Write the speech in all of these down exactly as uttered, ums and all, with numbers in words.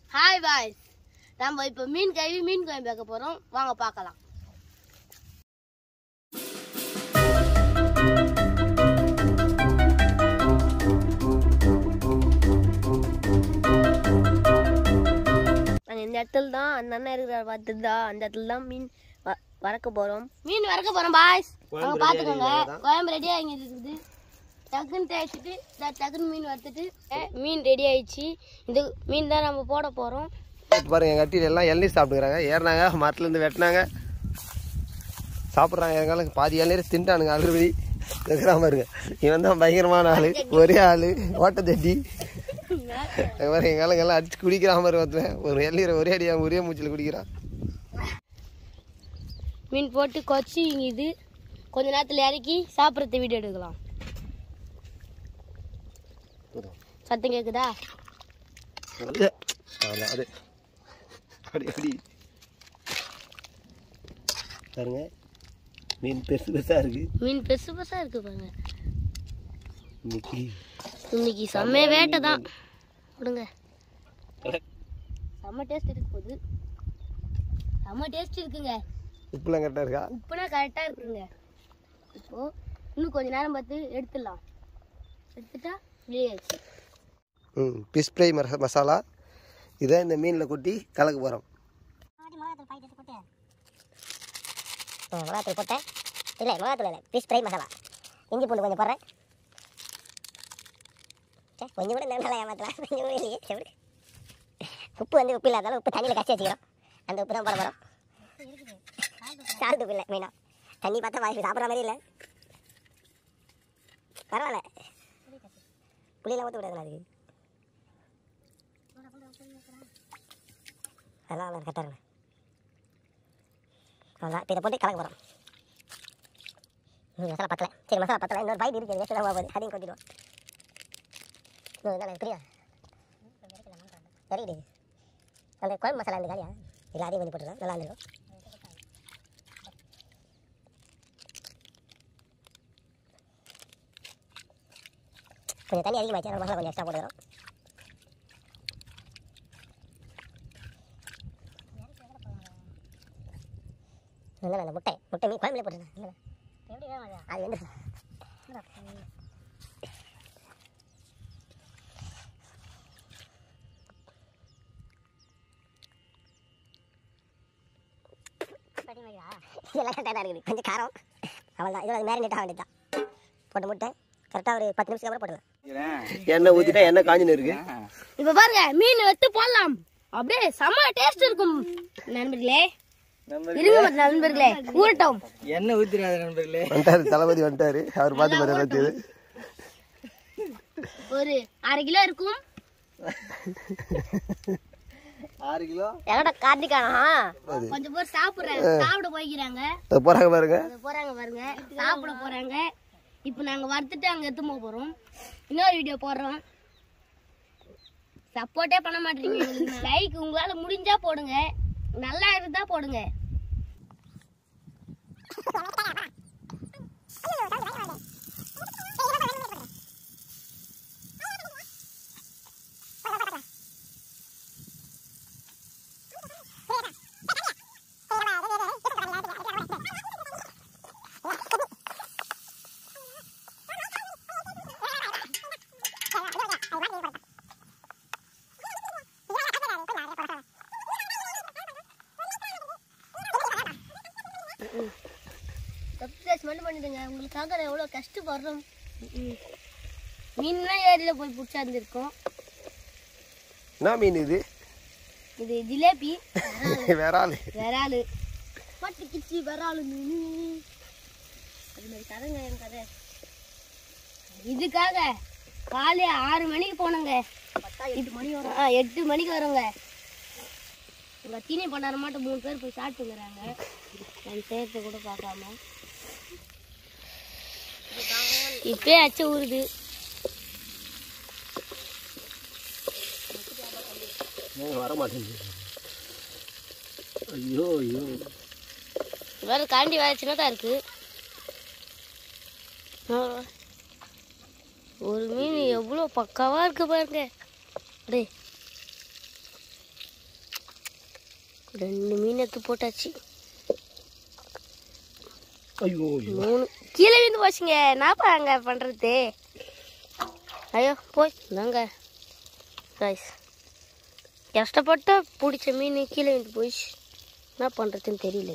Hi boys, நம்ம இப்போ மீன் கழுவி மீன் குழம்பு வைக்க போகிறோம். வாங்க பார்க்கலாம். நாங்கள் இந்த இடத்துல தான் அந்த அண்ணன் இருக்கிற பார்த்துட்டு தான் அந்த இடத்துல தான் மீன் வறக்க போகிறோம். மீன் வறக்க போகிறோம் பாய்ஸ். நாங்கள் பார்த்துக்கோங்க, குழம்பு ரெடியாக இங்கே இருக்குது. டக்குன்னு தேய்ச்சிட்டு டக்குன்னு மீன் வறுத்துட்டு மீன் ரெடி ஆயிடுச்சு. இந்த மீன் தான் நம்ம போட போகிறோம். பாருங்க, எங்கள் கட்டியில் எல்லாம் இளநீர் சாப்பிட்டுக்கிறாங்க. ஏறினாங்க, மரத்துலேருந்து வெட்டினாங்க, சாப்பிட்றாங்க. எங்கால பாதி இளநீர் தின்ட்டானுங்க ஆல்ரெடி. இருக்கிறாம பாருங்க, இவன் தான் பயங்கரமான ஆள், ஒரே ஆள் ஓட்ட தட்டி. பாருங்க, எங்கால எல்லாம் அடிச்சு குடிக்கிறாம ஒருத்தன் ஒரு இளநீரை ஒரே அடியாக ஒரே மூச்சில் குடிக்கிறான். மீன் போட்டு கொச்சி இது கொஞ்ச நேரத்தில் இறக்கி சாப்பிட்றது வீடியோ எடுக்கலாம். சத்தம் கேக்குதா? அது அப்படி அப்படி பாருங்க, மீன் பெருசு பெருசாக இருக்கு. மீன் பெருசு பெருசாக இருக்கு பாருங்க. இன்னைக்கு இன்னைக்கு செம்ம வேட்டை தான். விடுங்க, செம்ம டேஸ்ட் இருக்கு போகுது. செம்ம டேஸ்ட் இருக்குங்க. உப்புலாம் கரெக்டாக இருக்கா? உப்புனா கரெக்டாக இருக்குங்க. இப்போ இன்னும் கொஞ்ச நேரம் பார்த்து எடுத்துடலாம். எடுத்துட்டா ரெடி ஆயிடுச்சு. ம் ஃபிஷ் ஃப்ரை மசாலா இதை இந்த மீனில் கொட்டி கலக்க போகிறோம். மிளகாத்தூள் போட்டேன். இல்லை மிளகாத்தூள் இல்லை, ஃபிஷ் ஃப்ரை மசாலா. இஞ்சி பூண்டு கொஞ்சம் போடுறேன். கொஞ்சம் கூட நல்லா ஏமாத்தலாம், கொஞ்சம் கூட இல்லையே. எப்படி உப்பு வந்து உப்பு இல்லாதாலும் உப்பு தண்ணியில் கச்சி வச்சுக்கிறோம். அந்த உப்பு தான் போட போகிறோம். சால்ட் உப்பு இல்லை மெயினாக. தண்ணி பார்த்தா வாங்கி சாப்பிட்ற மாதிரி இல்லை. பரவாயில்ல, புளியெல்லாம் ஊற்ற விடாதுல அதுக்கு. அதெல்லாம் கரெக்டாக இருங்க. அதான் இப்போ இதை போட்டு கலக்க போகிறோம். மசாலா பத்தலை. சரி, மசாலா பத்தலை. இன்னொரு பாய்ட்டு இருக்குது, வேஸ்ட்டு தான் போகுது. அதையும் கொட்டிடுவோம். இன்னும் தான் புரியா சரிக்கிடு. அந்த குழம்பு மசாலா இந்த காலியா இல்லை, அதையும் கொஞ்சம் போட்டுருவோம். நல்லா இருந்துடும். கொஞ்சம் தண்ணி அதிகமாகிடுச்சு, அந்த மசாலா கொஞ்சம் எக்ஸ்ட்ரா போட்டுக்கிறோம். இல்லை அந்த முட்டை முட்டை மீன் குழம்புல போட்டுருந்தேன். அது வந்து இதெல்லாம் கரெக்டாக தான் இருக்குது. கொஞ்சம் காரம் அவள் தான். இதோட மேரினேட் ஆக வேண்டியது தான். போட்டு முட்டை கரெக்டாக ஒரு பத்து நிமிஷத்துக்கு அப்புறம் போடலாம். எண்ணெய் ஊற்றிட்டா எண்ணெய் காஞ்சின்னு இருக்கு. இப்போ பாருங்க, மீன் எடுத்து போடலாம். அப்படியே செம்ம டேஸ்ட் இருக்கும் நண்பர்களே. இருங்க மற்ற நண்பர்களே, ஊறட்டும். எண்ணெய் ஊற்றிடாத நண்பர்களே. வந்துட்டாரு தளபதி, வந்துட்டாரு. அவர் பார்த்து பாரு எல்லாத்தையும். ஒரு அரை கிலோ இருக்கும். ஆறு கிலோ என்னோட கார்த்திகானா கொஞ்சம் பேர் சாப்பிடுறாங்க, சாப்பிட போய்க்கிறாங்க. போறாங்க பாருங்க, போறாங்க பாருங்க, சாப்பிட போறாங்க. இப்போ நாங்க வறுத்துட்டு அங்க எடுத்து போக போறோம். இன்னொரு வீடியோ போடுறோம். சப்போர்ட்டே பண்ண மாட்டீங்க. லைக் உங்களால முடிஞ்சா போடுங்க, நல்லா இருந்தா போடுங்க. சப்ஸ்கிரைப் மட்டும் பண்ணிடுங்க. உங்களுக்காக நான் எவ்வளோ கஷ்டப்படுறோம். மீன்லாம் ஏரியில் போய் பிடிச்சா இருந்திருக்கோம். என்ன மீன் இது? இது ஜிலேபி. வெரால். வெரால் பட்டுக்கிச்சி வெரால் மீன். அது மாதிரி கதைங்க என் கதை. இதுக்காக காலையில் ஆறு மணிக்கு போனோங்க. எட்டு மணி வரும். ஆ எட்டு மணிக்கு வரோங்க. எங்கள் தீனி பண்ணார மாட்டோம் மூணு பேர் போய் சாப்பிட்டுங்கிறாங்க. என் சேர்த்து கூட பார்க்காம இப்பே அச்சு ஊறுது. வர மாட்டேங்குது. ஐயோ ஐயோ, வேறு காண்டி வேறு சின்னதாக இருக்கு. ஒரு மீன் எவ்வளோ பக்காவாக இருக்கு பாருங்க. டே ரெண்டு மீன் எடுத்து போட்டாச்சு. ஐயோ மூணு கீழே விழுந்து போச்சுங்க. என்னப்பா அங்கே பண்ணுறது? ஐயோ போய் இந்தாங்க ரைஸ். கஷ்டப்பட்டு பிடிச்ச மீன் கீழே விழுந்து போயிடுச்சு. என்ன பண்ணுறதுன்னு தெரியல.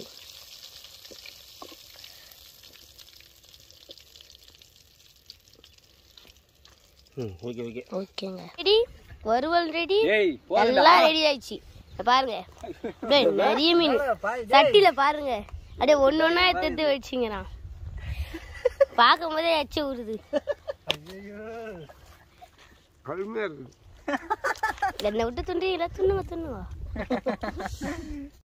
ம் ஓகே ஓகே ஓகேங்க. ரெடி, வறுவல் ரெடி, எல்லாம் ரெடி ஆயிடுச்சு. பாருங்க அப்படியே நிறைய மீன் சட்டியில பாருங்க. அப்படியே ஒன்று ஒன்றா எடுத்து வச்சுங்கண்ணா. பார்க்கும் போதே எச்ச ஊறுது. கடுமையாக இருக்குது. என்னை விட்டு துண்டுங்களா? துண்ணுங்க துண்ணுங்க.